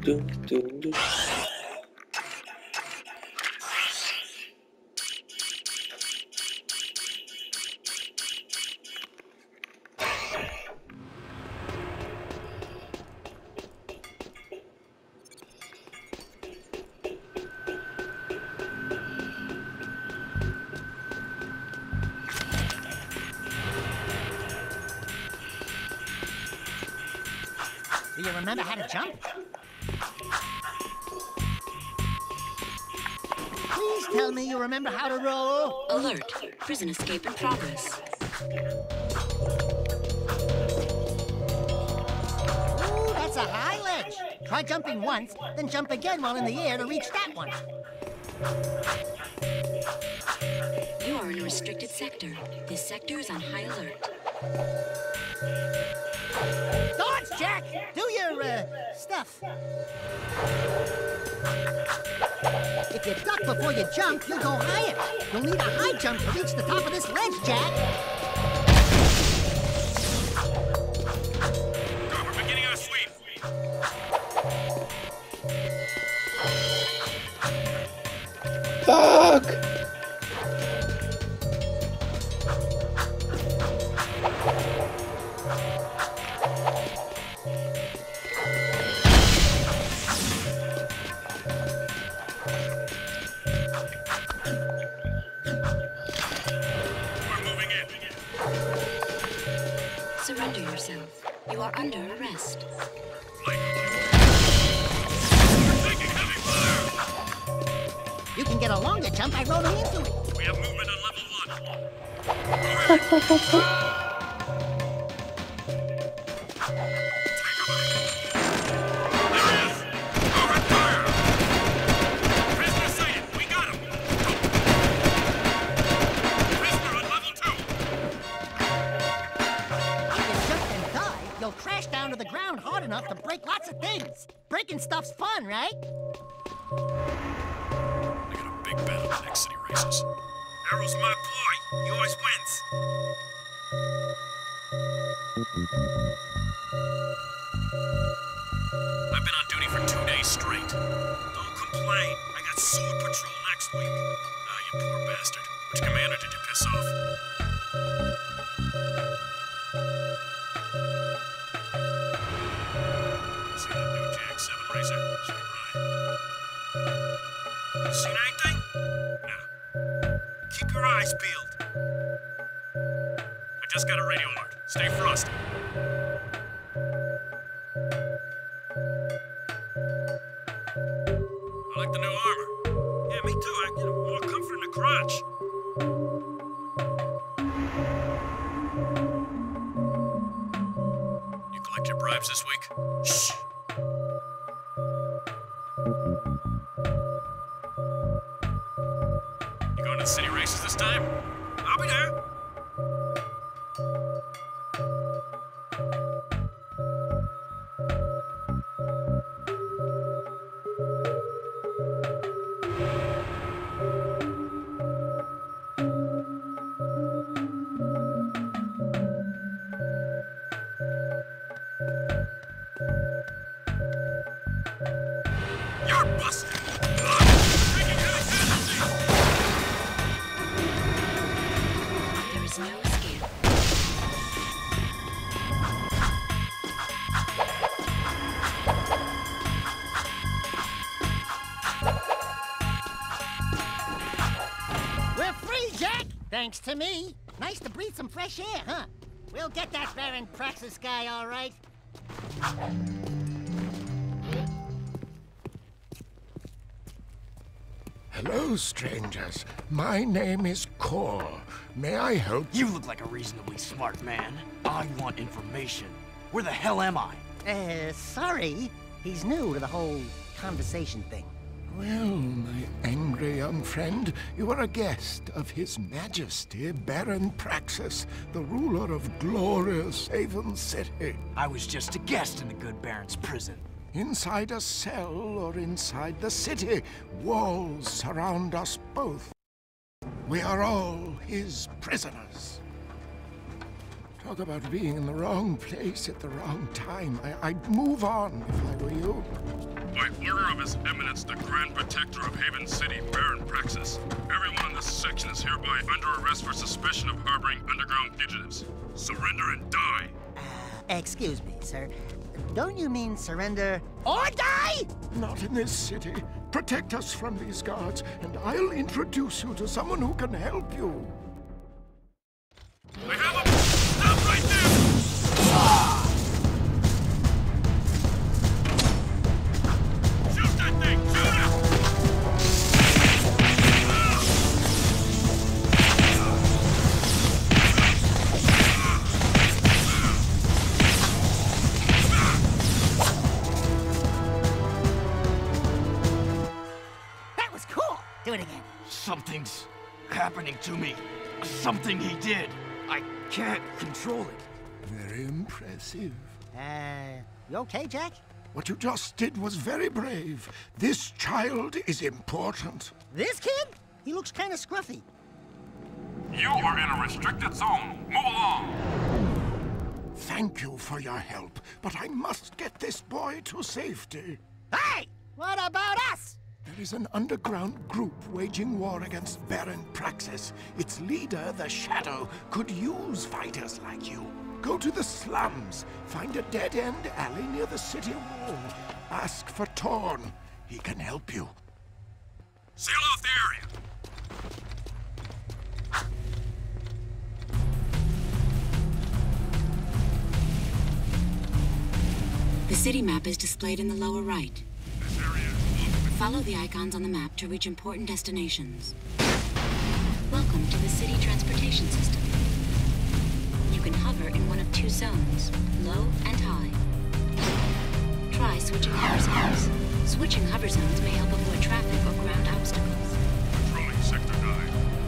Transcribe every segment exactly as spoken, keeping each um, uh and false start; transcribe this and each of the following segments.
Dun, dun, dun. Do you remember how to jump? Please tell me you remember how to roll. Alert. Prison escape in progress. Ooh, that's a high ledge. Try jumping once, then jump again while in the air to reach that one. You are in a restricted sector. This sector is on high alert. Dodge, Jack! Do your, uh, stuff. If you duck before you jump, you'll go higher. You'll need a high jump to reach the top of this ledge, Jack. Go, we're beginning our sweep. Fuck! Surrender yourself. You are under arrest. You can get a longer jump by rolling into it. We have movement on level one. There he is! Open fire! Prisoner sighted! We got him! Prisoner on level two! If you jump and dive, you'll crash down to the ground hard enough to break lots of things. Breaking stuff's fun, right? I got a big bet on the next city races. Arrow's my boy. He always wins. I've been on duty for two days straight. Don't complain. I got sword patrol next week. Ah, you poor bastard. Which commander did you piss off? See that new Jag seven racer? Sweet ride. You seen anything? No. Keep your eyes peeled. I just got a radio alert. Stay frosty. I like the new armor. Yeah, me too. I get more comfort in the crotch. You collect your bribes this week? Shh. You going to the city races this time? I'll be there. You're busted! Taking heavy casualties! There is no escape. We're free, Jack! Thanks to me. Nice to breathe some fresh air, huh? We'll get that Baron Praxis guy, all right. Hello, strangers. My name is Kor. May I help you? You look like a reasonably smart man. I want information. Where the hell am I? Uh, sorry. He's new to the whole conversation thing. Well, my angry young friend, you are a guest of His Majesty Baron Praxis, the ruler of glorious Haven City. I was just a guest in the good Baron's prison. Inside a cell or inside the city, walls surround us both. We are all his prisoners. Talk about being in the wrong place at the wrong time. I, I'd move on if I were you. By order of His Eminence, the Grand Protector of Haven City, Baron Praxis, everyone in this section is hereby under arrest for suspicion of harboring underground fugitives. Surrender and die! Uh, excuse me, sir. Don't you mean surrender or die? Not in this city. Protect us from these guards, and I'll introduce you to someone who can help you. I have him! Stop right there! Shoot that thing! Shoot it! That was cool. Do it again. Something's happening to me. Something he did. I can't control it. Very impressive. Uh, you okay, Jack? What you just did was very brave. This child is important. This kid? He looks kind of scruffy. You are in a restricted zone. Move along! Thank you for your help, but I must get this boy to safety. Hey! What about us? There is an underground group waging war against Baron Praxis. Its leader, the Shadow, could use fighters like you. Go to the slums, find a dead-end alley near the city wall. Ask for Torn. He can help you. Seal off the area! The city map is displayed in the lower right. This area is Follow the icons on the map to reach important destinations. Welcome to the city transportation system. You can hover in one of two zones, low and high. Try switching hover zones. Switching hover zones may help avoid traffic or ground obstacles. patrolling Sector nine.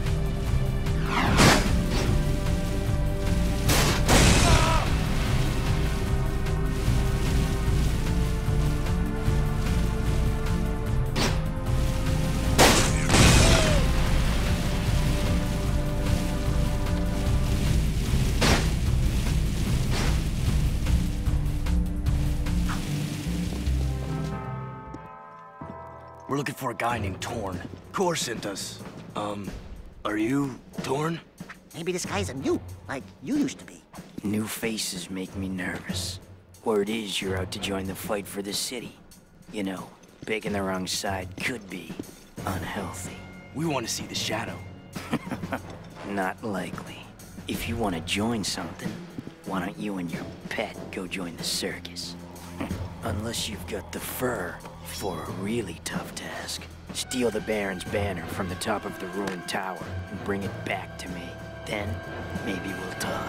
We're looking for a guy named Torn. Core sent us. Um, are you Torn? Maybe this guy's a mute, like you used to be. New faces make me nervous. Word is you're out to join the fight for the city. You know, picking the wrong side could be unhealthy. We want to see the Shadow. Not likely. If you want to join something, why don't you and your pet go join the circus? Unless you've got the fur for a really tough task. Steal the Baron's banner from the top of the ruined tower and bring it back to me. Then, maybe we'll talk.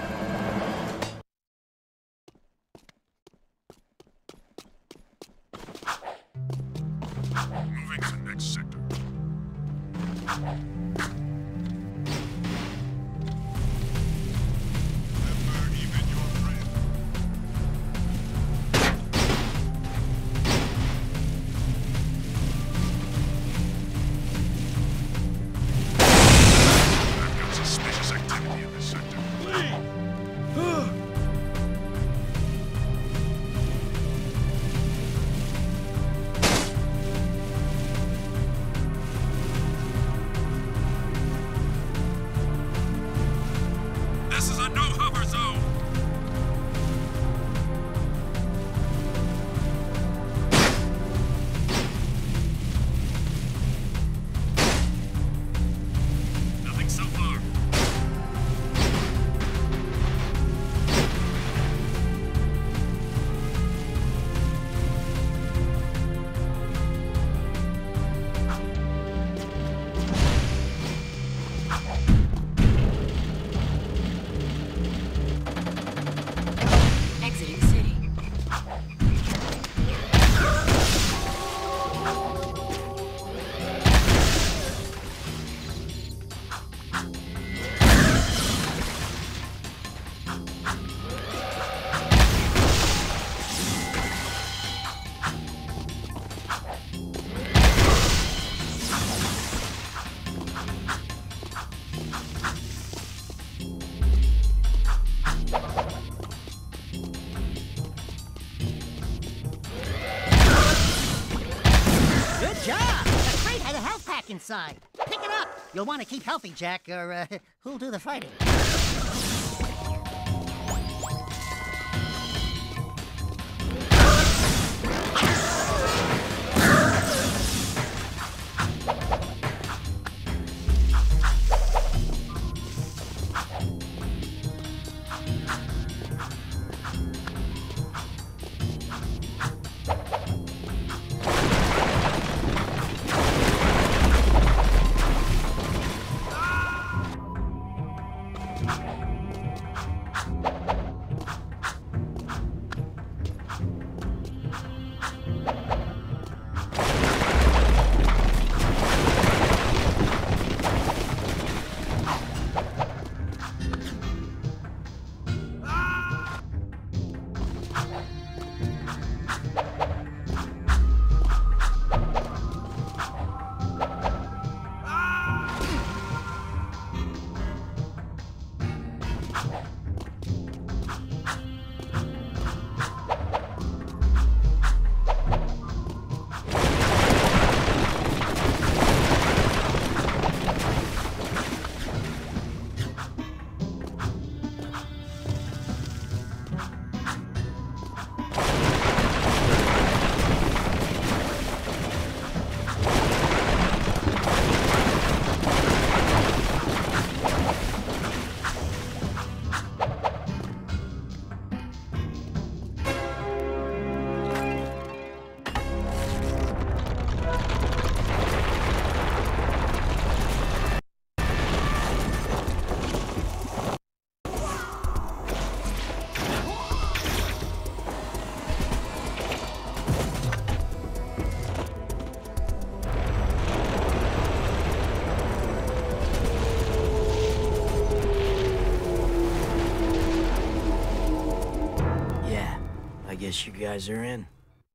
Moving to next sector. Never even your friend. I've got suspicious activity in this sector. inside. Pick it up. You'll want to keep healthy, Jack, or uh, who'll do the fighting? I guess you guys are in.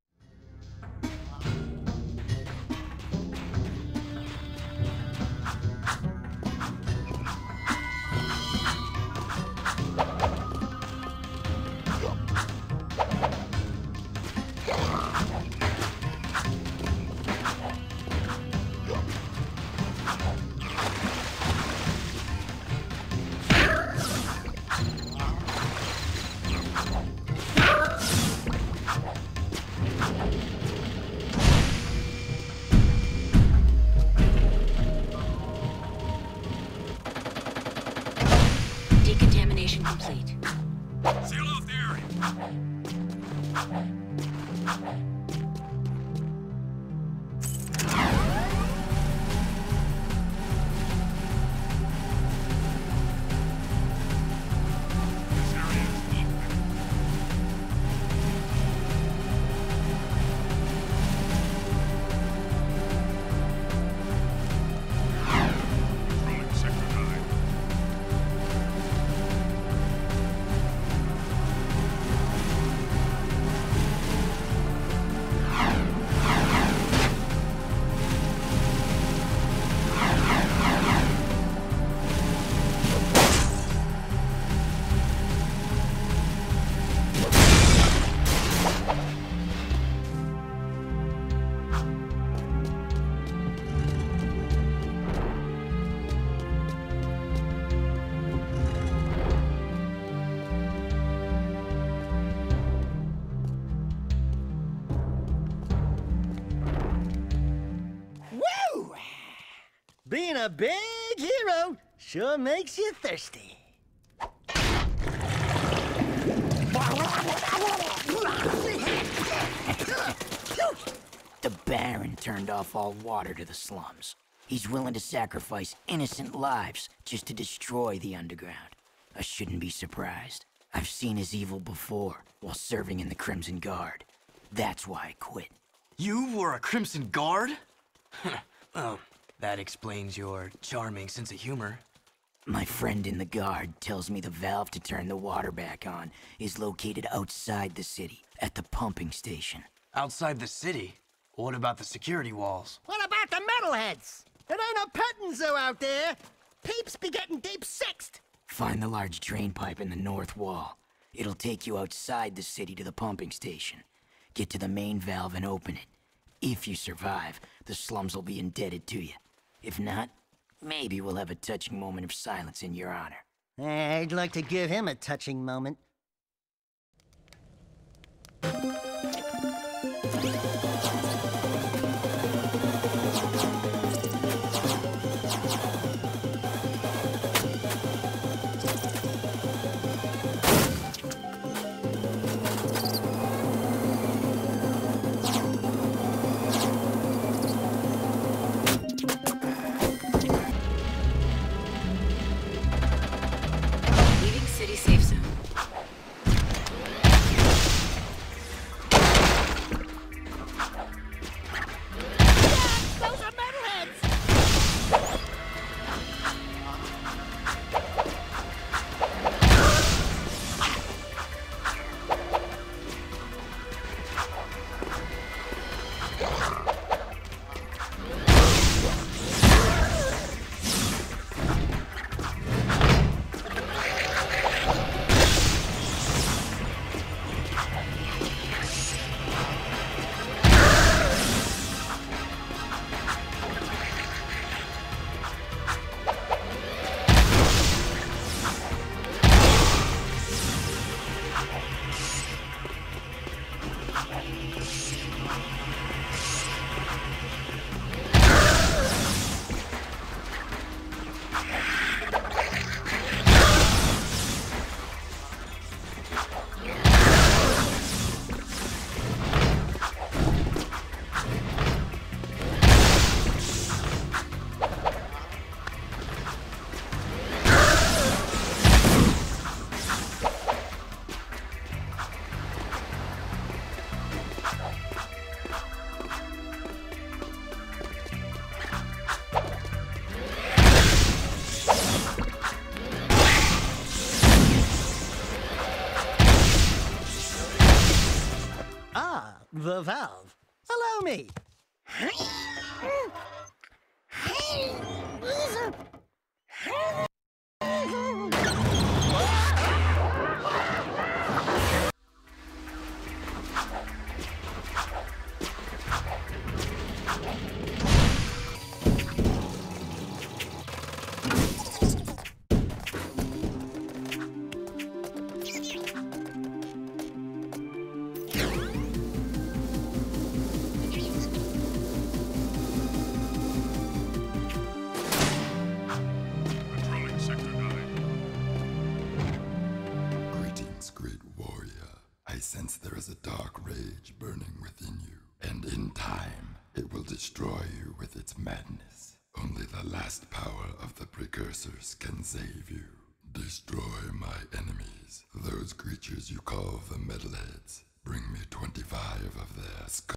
Decontamination complete. Seal off the area. This area is open. Controlling Sector nine. Woo! Being a big hero sure makes you thirsty. The Baron turned off all water to the slums. He's willing to sacrifice innocent lives just to destroy the underground. I shouldn't be surprised. I've seen his evil before, while serving in the Crimson Guard. That's why I quit. You were a Crimson Guard? Well, that explains your charming sense of humor. My friend in the Guard tells me the valve to turn the water back on is located outside the city, at the pumping station. Outside the city? What about the security walls? What about the metalheads? It ain't a petting zoo out there. Peeps be getting deep-sixed. Find the large drain pipe in the north wall. It'll take you outside the city to the pumping station. Get to the main valve and open it. If you survive, the slums will be indebted to you. If not, maybe we'll have a touching moment of silence in your honor. I'd like to give him a touching moment. Leaving city safe zone. Those are metalheads! Ah, the valve. Allow me. Controlling Sector nine. Greetings, great warrior. I sense there is a dark rage burning within you, and in time, it will destroy you with its madness. Only the last power of the precursors can save you. Destroy my enemies, those creatures you call the Metalheads. Bring me twenty-five of their skulls.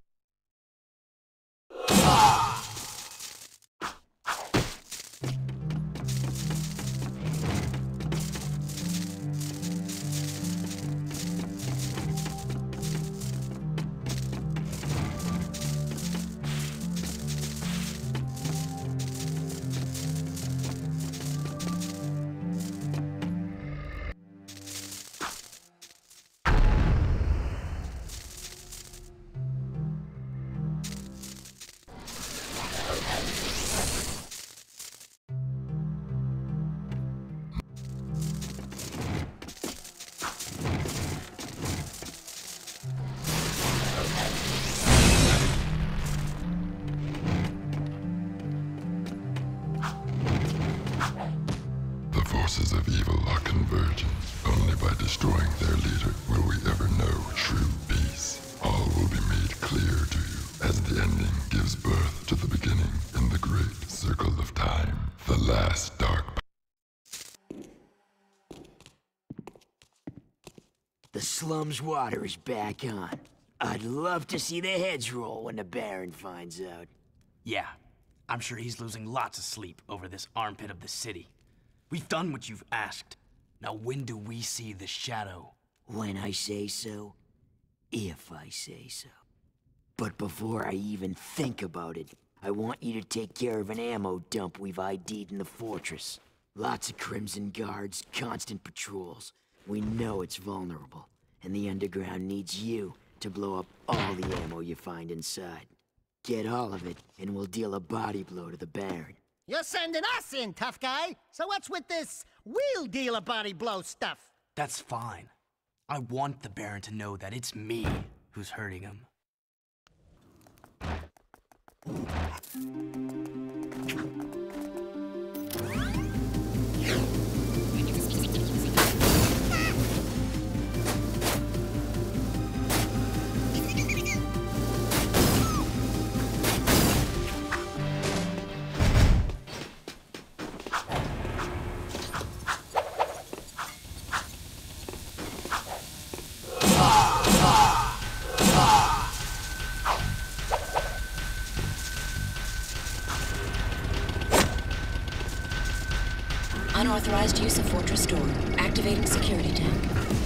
The forces of evil are converging. Only by destroying their leader will we ever know true peace. All will be made clear to you as the ending gives birth to the beginning in the great circle of time. The last dark. The slum's water is back on. I'd love to see the heads roll when the Baron finds out. Yeah, I'm sure he's losing lots of sleep over this armpit of the city. We've done what you've asked. Now when do we see the shadow? When I say so, if I say so. But before I even think about it, I want you to take care of an ammo dump we've I D'd in the fortress. Lots of Crimson Guards, constant patrols. We know it's vulnerable, and the underground needs you to blow up all the ammo you find inside. Get all of it, and we'll deal a body blow to the Baron. You're sending us in, tough guy. So what's with this wheel dealer body blow stuff? That's fine. I want the Baron to know that it's me who's hurting him. Unauthorized use of Fortress Door. Activating security tank.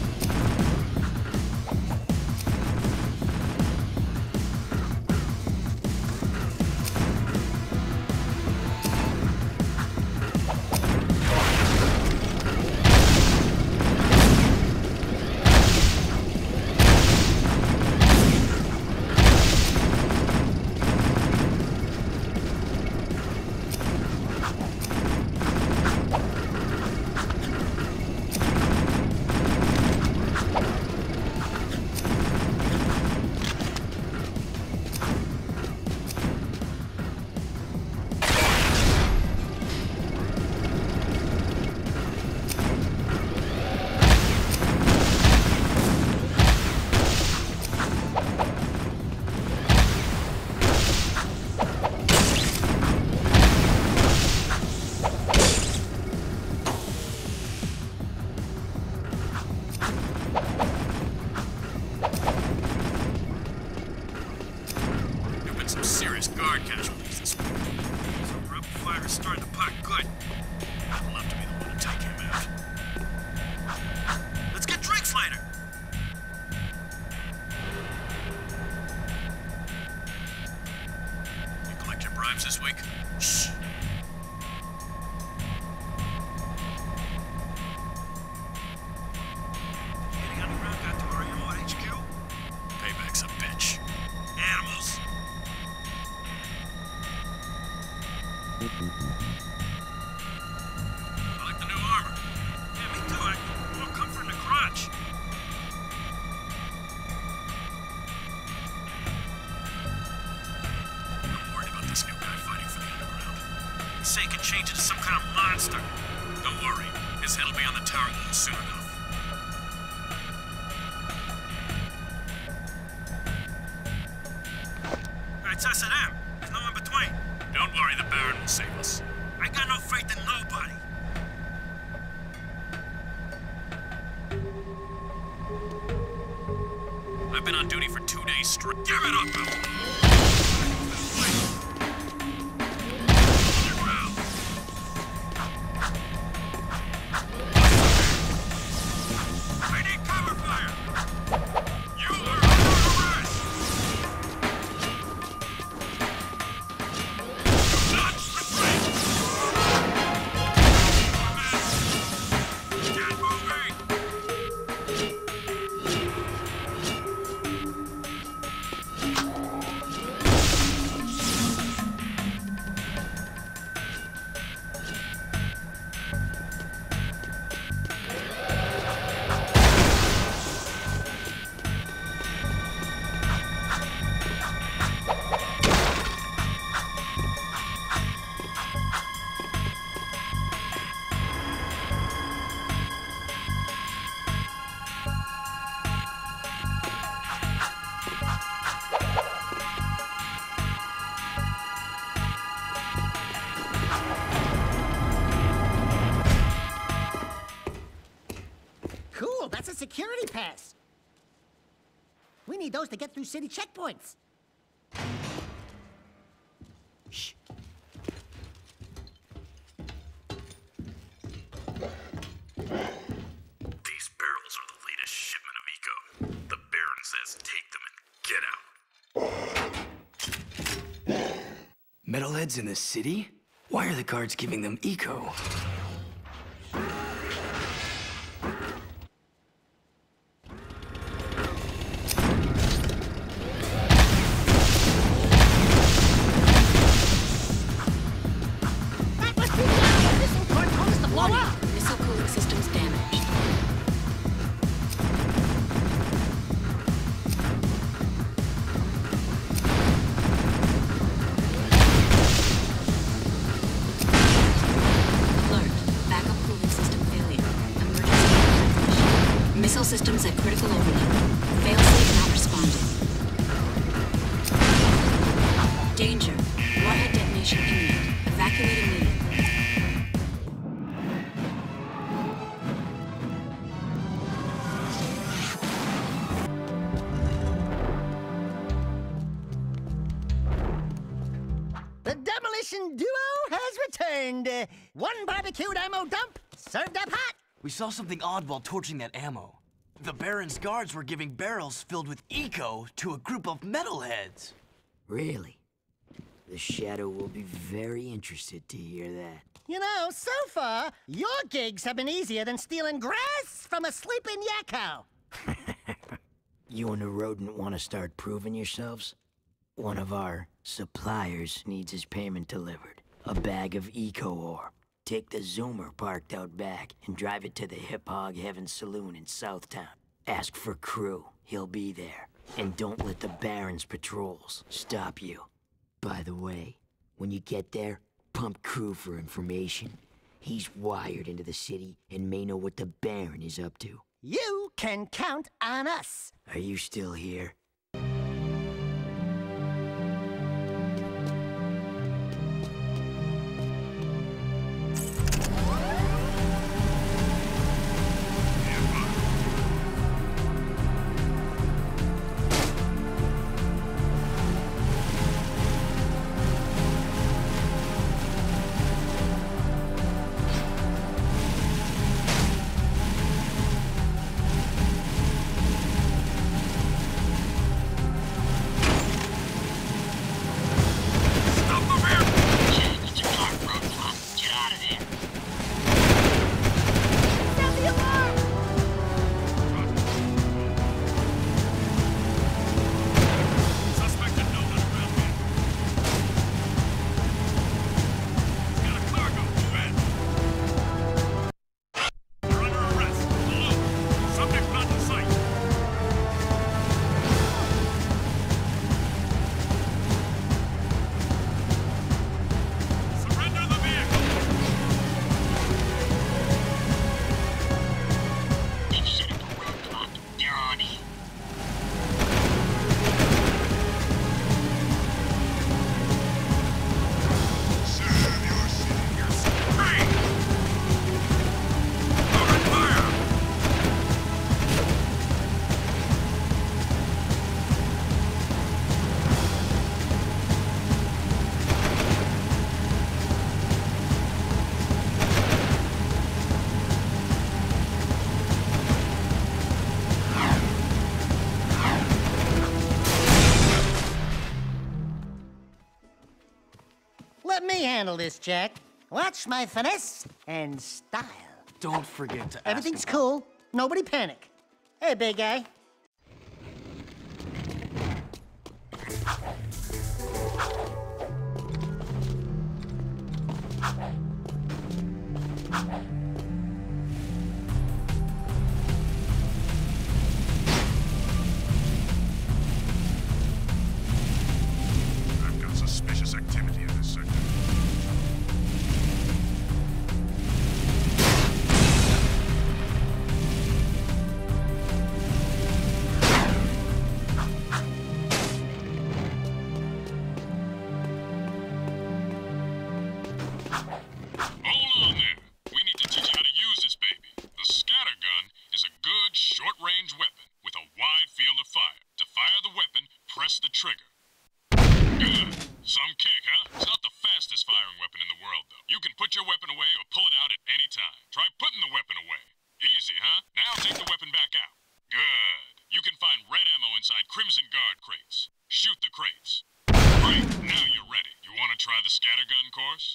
This week. Shh. Getting underground back to our A O H Q? Payback's a bitch. Animals. I like the new armor. Yeah, me too. I get more comfort in the crotch. Say he can change it to some kind of monster. Don't worry, his head'll be on the tower wall soon enough. Alright, it's us and them. There's no in between. Don't worry, the Baron will save us. I got no faith in nobody. I've been on duty for two days straight. Give it up, Bill! That's a security pass. We need those to get through city checkpoints. Shh. These barrels are the latest shipment of Eco. The Baron says take them and get out. Metalheads in the city? Why are the guards giving them Eco? Missile systems at critical overload. Failsafe not responding. Danger. Warhead detonation imminent. Evacuate immediately. The demolition duo has returned. Uh, one barbecued ammo dump, served up hot. We saw something odd while torching that ammo. The Baron's guards were giving barrels filled with eco to a group of metalheads. Really? The Shadow will be very interested to hear that. You know, so far, your gigs have been easier than stealing grass from a sleeping yakko. You and the rodent want to start proving yourselves? One of our suppliers needs his payment delivered. A bag of eco ore. Take the Zoomer parked out back and drive it to the Hip Hog Heaven Saloon in Southtown. Ask for Crew. He'll be there. And don't let the Baron's patrols stop you. By the way, when you get there, pump Crew for information. He's wired into the city and may know what the Baron is up to. You can count on us. Are you still here? Let me handle this, Jack. Watch my finesse and style. Don't forget to ask Everything's him. cool. Nobody panic. Hey, big guy. I've got suspicious activity in this sector. Hold on there. We need to teach you how to use this baby. The scattergun is a good short-range weapon with a wide field of fire. To fire the weapon, press the trigger. Good. Some kick, huh? It's not the fastest firing weapon in the world, though. You can put your weapon away or pull it out at any time. Try putting the weapon away. Easy, huh? Now take the weapon back out. Good. You can find red ammo inside Crimson Guard crates. Shoot the crates. Great. Now you're ready. You want to try the scattergun course?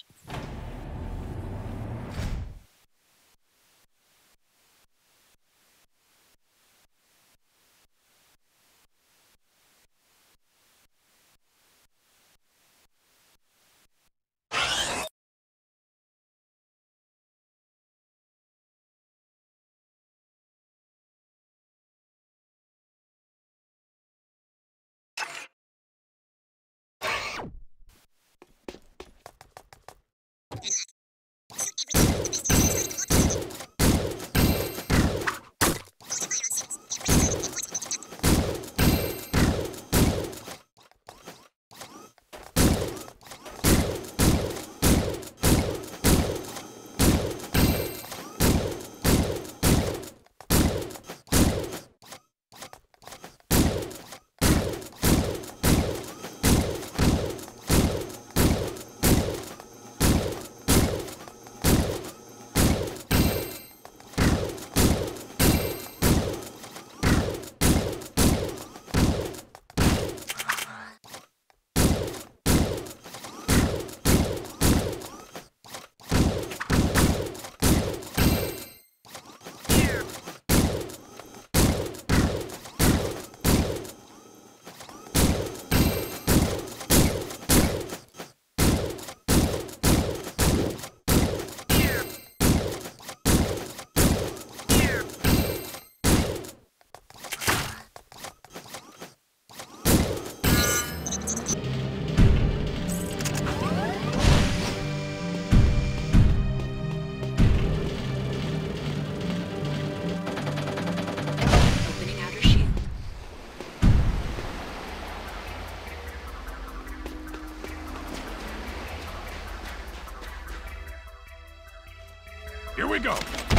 we go!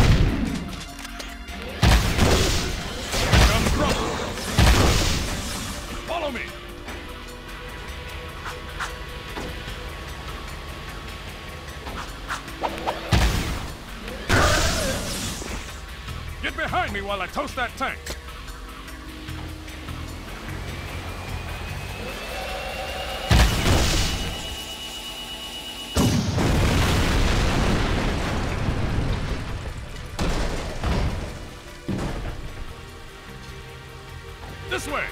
Here comes trouble! Follow me! Get behind me while I toast that tank! This way!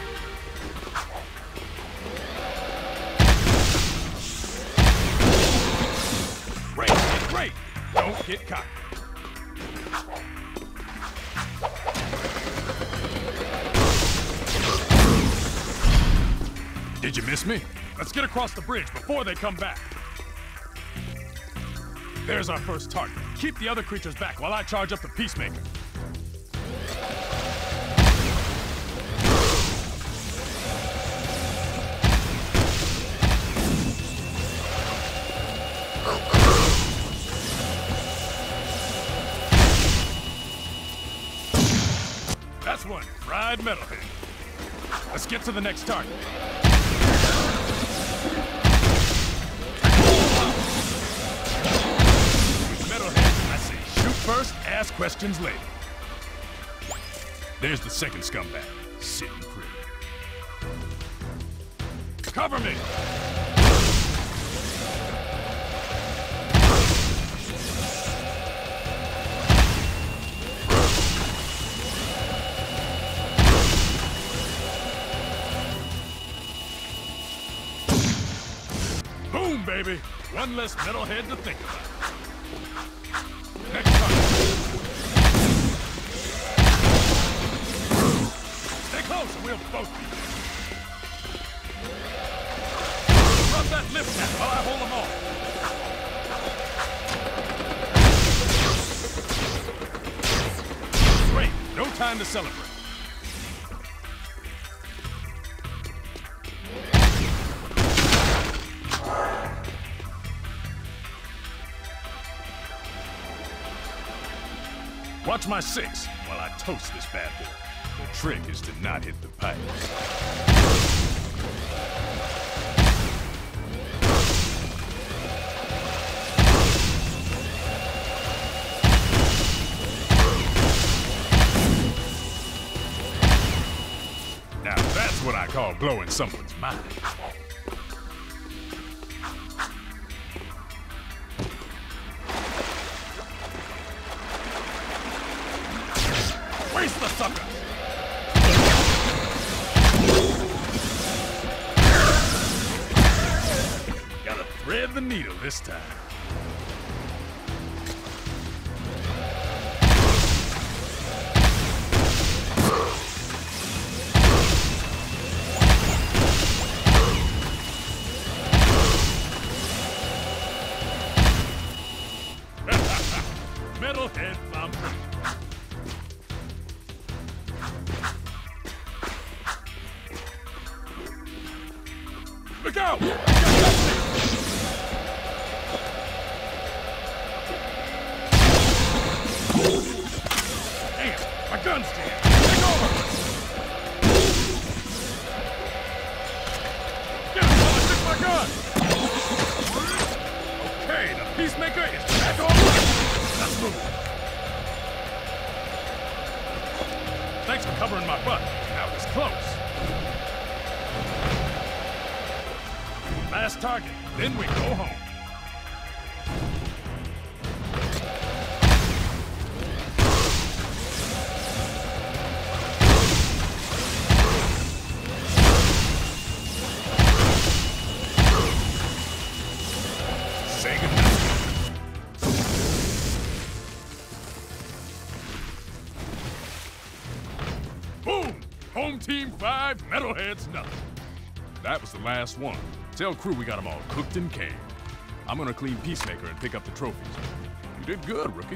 Great, great! Don't get caught. Did you miss me? Let's get across the bridge before they come back. There's our first target. Keep the other creatures back while I charge up the Peacemaker. That's one fried metalhead. Let's get to the next target. With metalheads, I say shoot first, ask questions later. There's the second scumbag, sitting pretty. Cover me! Boom, baby! One less metalhead to think about. Next target. Stay close and we'll both be there. Rub that lift tap while I hold them off. Great! No time to celebrate. Watch my six while I toast this bad boy. The trick is to not hit the pipes. Now that's what I call blowing someone's mind. Waste the sucker! Gotta thread the needle this time. Metalhead thumbprint. Look out! Damn, my gun's jammed. Take over! Get him while I fix my gun! Okay, the Peacemaker is back online. Let's move. Thanks for covering my butt. Now it's close. Last target, then we go home. Say goodnight. Boom! Home team five, metalheads nothing. That was the last one. Tell crew we got them all cooked and canned. I'm gonna clean Peacemaker and pick up the trophies. You did good, rookie.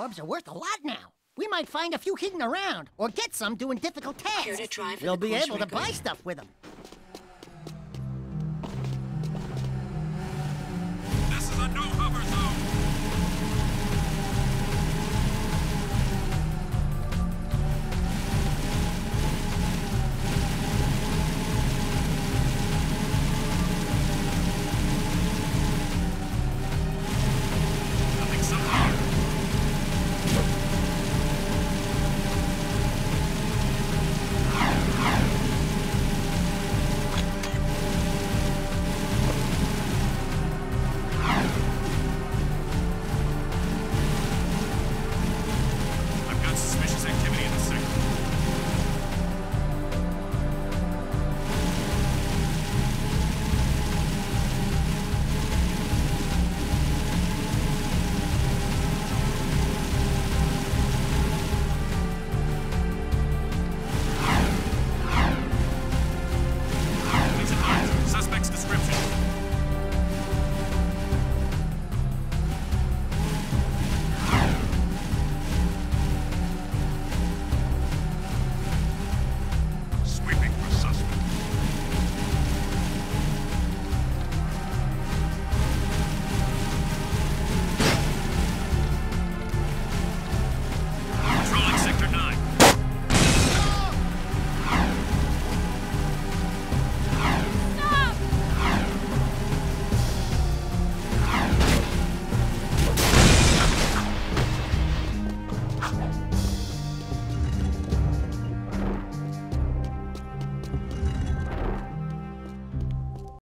orbs are worth a lot now. We might find a few hidden around, or get some doing difficult tasks. Care to try for We'll the be course able to record? buy stuff with them.